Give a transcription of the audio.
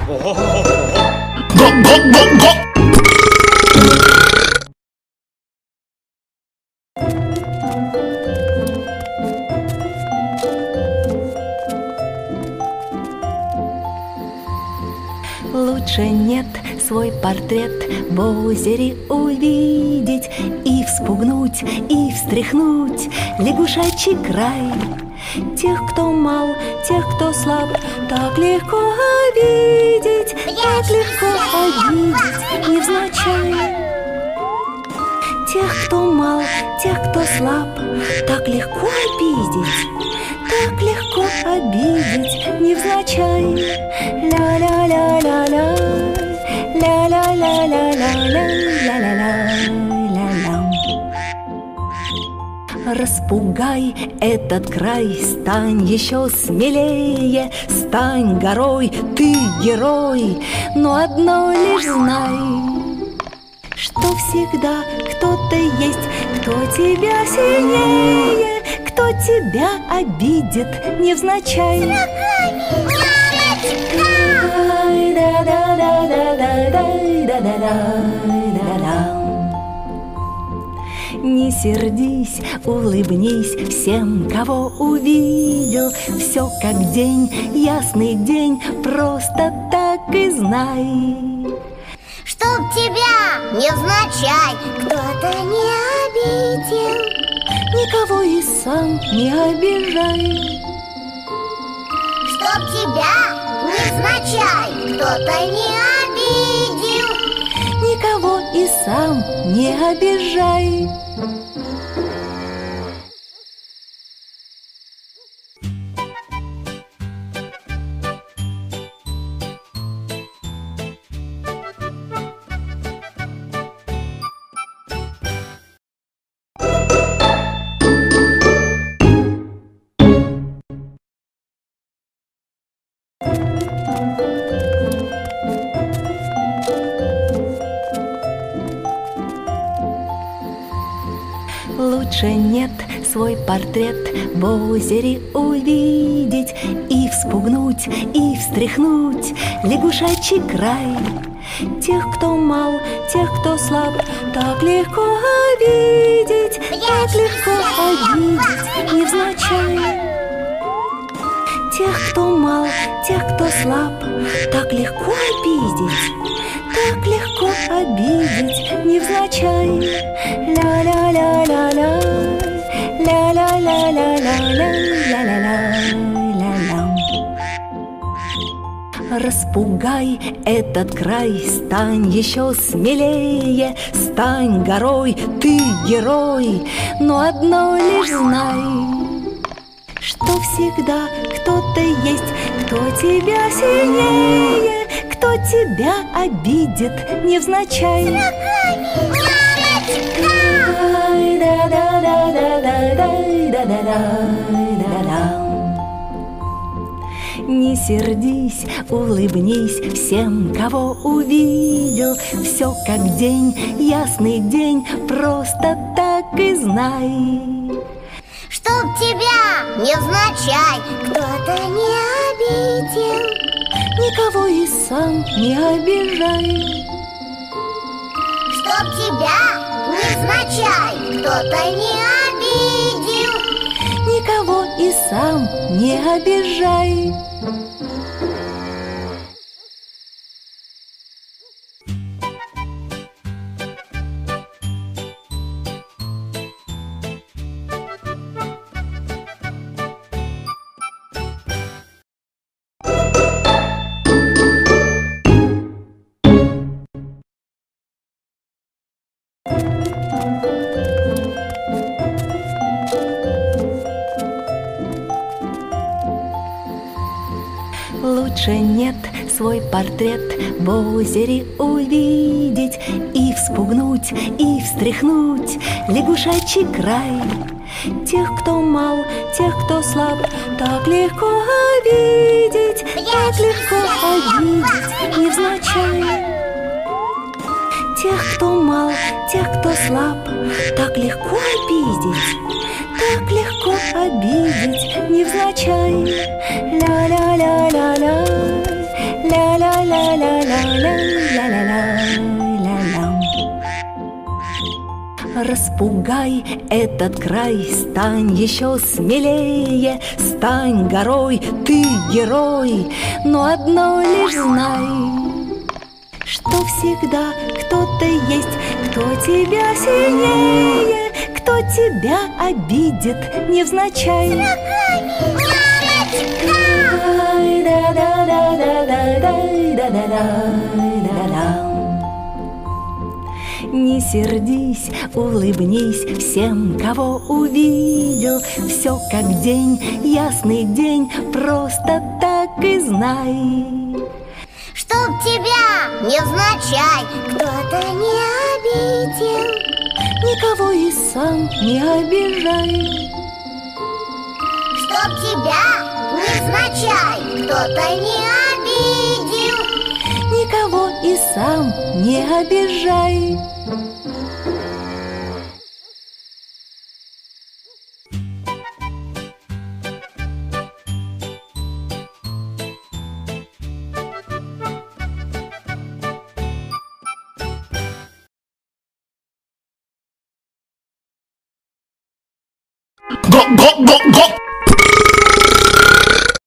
Лучше нет свой портрет в озере увидеть и вспугнуть, и встряхнуть лягушачий край. Тех, кто мал, тех, кто слаб, так легко обидеть, так легко обидеть невзначай. Тех, кто мал, тех, кто слаб, так легко обидеть, так легко обидеть невзначай. Ля-ля-ля-ля-ля, ля-ля-ля-ля-ля-ля-ля-ля-ля. Распугай этот край, стань еще смелее, стань горой, ты герой, но одно лишь знай, что всегда кто-то есть, кто тебя сильнее, кто тебя обидит невзначай. Не сердись, улыбнись всем, кого увидел. Все как день, ясный день, просто так и знай. Чтоб тебя невзначай кто-то не обидел, никого и сам не обижай. Чтоб тебя невзначай кто-то не обидел, никого и сам не обижай. Лучше нет свой портрет в озере увидеть и вспугнуть, и встряхнуть лягушачий край. Тех, кто мал, тех, кто слаб, так легко обидеть, так легко обидеть невзначай. Тех, кто мал, тех, кто слаб, так легко обидеть, так легко обидеть невзначай. Ля-ля-ля-ля-ля, ля-ля-ля-ля-ля-ля-ля-ля-ля. Распугай этот край, стань еще смелее, стань горой, ты герой, но одно лишь знай, что всегда кто-то есть, кто тебя сильнее, кто тебя обидит невзначай. Не сердись, улыбнись всем, кого увидел. Все как день, ясный день, просто так и знай. Чтоб тебя невзначай кто-то не обидел, никого и сам не обижай. Чтоб тебя невзначай кто-то не обидел, никого и сам не обижай. Лучше нет свой портрет в озере увидеть и вспугнуть, и встряхнуть лягушачий край. Тех, кто мал, тех, кто слаб, так легко обидеть, так легко обидеть невзначай. Тех, кто мал, тех, кто слаб, так легко обидеть, так легко обидеть невзначай. Ля-ля-ля-ля-ля, ля-ля-ля-ля-ля-ля-ля-ля. ля-ля-ля-ля-ля-ля-ля. Распугай этот край, стань еще смелее, стань горой, ты герой, но одно лишь знай, что всегда кто-то есть, кто тебя сильнее, кто тебя обидит невзначай. Не сердись, улыбнись всем, кого увидел. Все как день, ясный день, просто так и знай. Чтоб тебя невзначай кто-то не обидел, Никого и сам не обижай. чтоб тебя невзначай кто-то не обидел. Никого и сам не обижай. Go, go, go, go!